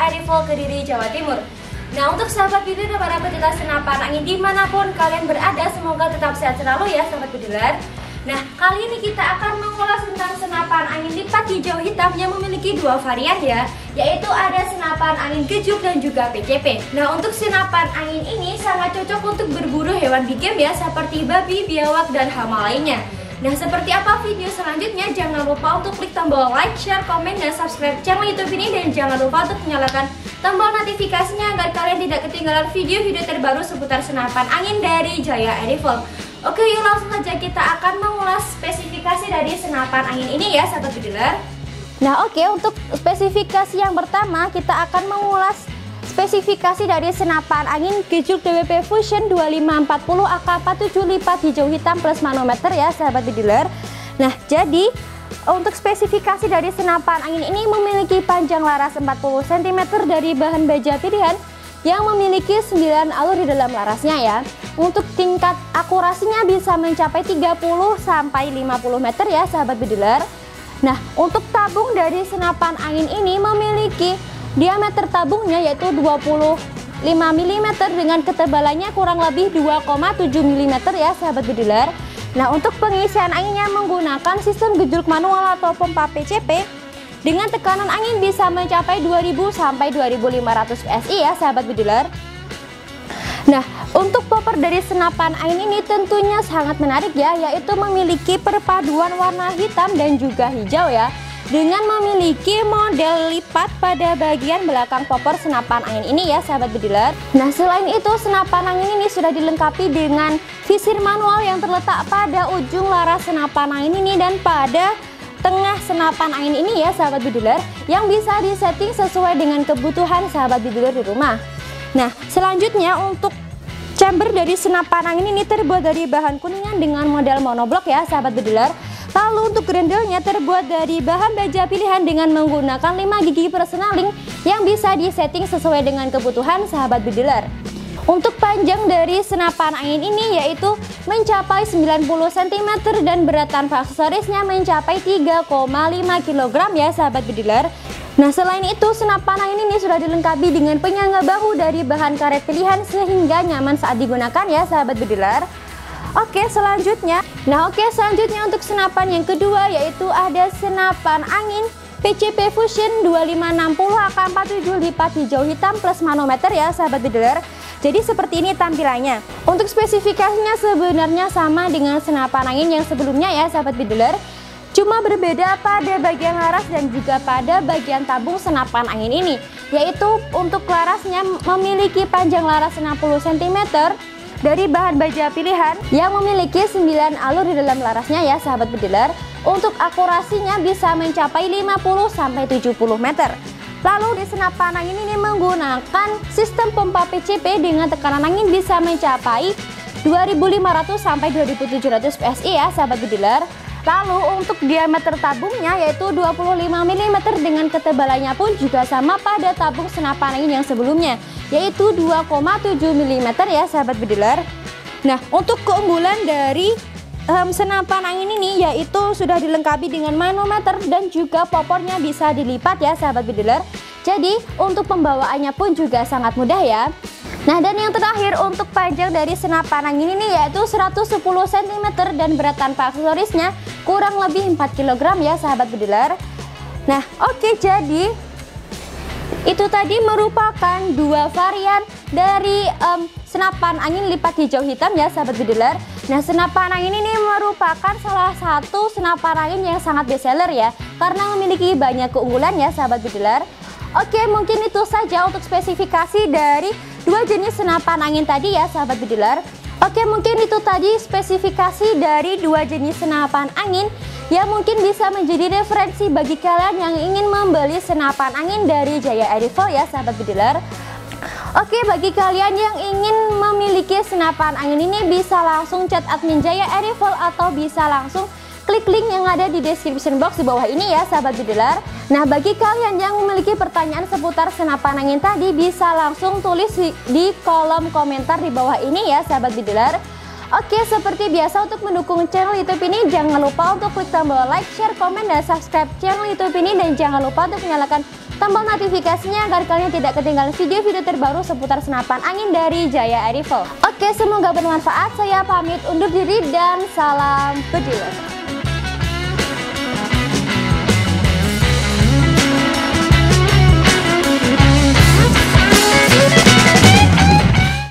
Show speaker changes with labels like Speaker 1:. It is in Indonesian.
Speaker 1: Airifol Kediri, Jawa Timur. Nah, untuk sahabat bidler dan para pecinta senapan angin dimanapun kalian berada, semoga tetap sehat selalu ya sahabat bidler. Nah, kali ini kita akan mengulas tentang senapan angin lipat hijau hitam yang memiliki dua varian ya, yaitu ada senapan angin gejuk dan juga PCP. Nah, untuk senapan angin ini sangat cocok untuk berburu hewan big game ya, seperti babi, biawak, dan hama lainnya. Nah, seperti apa video selanjutnya? Jangan lupa untuk klik tombol like, share, komen, dan subscribe channel YouTube ini, dan jangan lupa untuk menyalakan tombol notifikasinya agar kalian tidak ketinggalan video-video terbaru seputar senapan angin dari Jaya Airifol. Oke, yuk langsung saja kita akan mengulas spesifikasi dari senapan angin ini ya sahabat bidler.
Speaker 2: Nah, oke, untuk spesifikasi yang pertama kita akan mengulas spesifikasi dari senapan angin gejuk DWP Fusion 2540 AK47 lipat hijau hitam plus manometer ya sahabat bidler. Nah, jadi untuk spesifikasi dari senapan angin ini memiliki panjang laras 40 cm dari bahan baja pilihan yang memiliki 9 alur di dalam larasnya ya. Untuk tingkat akurasinya bisa mencapai 30 sampai 50 meter ya sahabat bidler. Nah, untuk tabung dari senapan angin ini memiliki diameter tabungnya yaitu 25 mm dengan ketebalannya kurang lebih 2,7 mm ya sahabat bidler. Nah, untuk pengisian anginnya menggunakan sistem gejolak manual atau pompa PCP dengan tekanan angin bisa mencapai 2000 sampai 2500 PSI ya sahabat bidler. Nah, untuk popper dari senapan angin ini tentunya sangat menarik ya, yaitu memiliki perpaduan warna hitam dan juga hijau ya, dengan memiliki model lipat pada bagian belakang popper senapan angin ini ya sahabat bidler. Nah, selain itu senapan angin ini sudah dilengkapi dengan visir manual yang terletak pada ujung laras senapan angin ini dan pada tengah senapan angin ini ya sahabat bidler, yang bisa disetting sesuai dengan kebutuhan sahabat bidler di rumah. Nah, selanjutnya untuk chamber dari senapan angin ini terbuat dari bahan kuningan dengan model monoblok ya sahabat bidler. Lalu untuk grendelnya terbuat dari bahan baja pilihan dengan menggunakan 5 gigi persneling yang bisa disetting sesuai dengan kebutuhan sahabat bidler. Untuk panjang dari senapan angin ini yaitu mencapai 90 cm dan berat tanpa aksesorisnya mencapai 3,5 kg ya sahabat bidler. Nah, selain itu senapan angin ini sudah dilengkapi dengan penyangga bahu dari bahan karet pilihan sehingga nyaman saat digunakan ya sahabat bidler. Oke, selanjutnya untuk senapan yang kedua yaitu ada senapan angin PCP Fusion 2560 AK47 lipat hijau hitam plus manometer ya sahabat bidler. Jadi seperti ini tampilannya. Untuk spesifikasinya sebenarnya sama dengan senapan angin yang sebelumnya ya sahabat bidler. Cuma berbeda pada bagian laras dan juga pada bagian tabung senapan angin ini, yaitu untuk larasnya memiliki panjang laras 60 cm dari bahan baja pilihan yang memiliki 9 alur di dalam larasnya ya sahabat bidler. Untuk akurasinya bisa mencapai 50 sampai 70 meter. Lalu di senapan angin ini menggunakan sistem pompa PCP dengan tekanan angin bisa mencapai 2500 sampai 2700 PSI ya sahabat bidler. Lalu untuk diameter tabungnya yaitu 25 mm dengan ketebalannya pun juga sama pada tabung senapan angin yang sebelumnya, yaitu 2,7 mm ya sahabat bidler. Nah, untuk keunggulan dari senapan angin ini yaitu sudah dilengkapi dengan manometer dan juga popornya bisa dilipat ya sahabat bidler. Jadi untuk pembawaannya pun juga sangat mudah ya. Nah, dan yang terakhir untuk panjang dari senapan angin ini yaitu 110 cm dan berat tanpa aksesorisnya kurang lebih 4 kg ya sahabat bidler. Nah, oke, jadi itu tadi merupakan dua varian dari senapan angin lipat hijau hitam ya sahabat bidler. Nah, senapan angin ini merupakan salah satu senapan angin yang sangat bestseller ya, karena memiliki banyak keunggulan ya sahabat bidler. Oke, mungkin itu saja untuk spesifikasi dari dua jenis senapan angin tadi ya sahabat bidler. Oke, mungkin itu tadi spesifikasi dari dua jenis senapan angin yang mungkin bisa menjadi referensi bagi kalian yang ingin membeli senapan angin dari Jaya Airifol ya sahabat bidler. Oke, bagi kalian yang ingin memiliki senapan angin ini bisa langsung chat admin Jaya Airifol atau bisa langsung klik link yang ada di description box di bawah ini ya sahabat bidler. Nah, bagi kalian yang memiliki pertanyaan seputar senapan angin tadi bisa langsung tulis di kolom komentar di bawah ini ya sahabat bidler. Oke, seperti biasa untuk mendukung channel YouTube ini jangan lupa untuk klik tombol like, share, komen, dan subscribe channel YouTube ini, dan jangan lupa untuk menyalakan tombol notifikasinya agar kalian tidak ketinggalan video-video terbaru seputar senapan angin dari Jaya Air Rifle. Oke, semoga bermanfaat. Saya pamit undur diri dan salam bediler.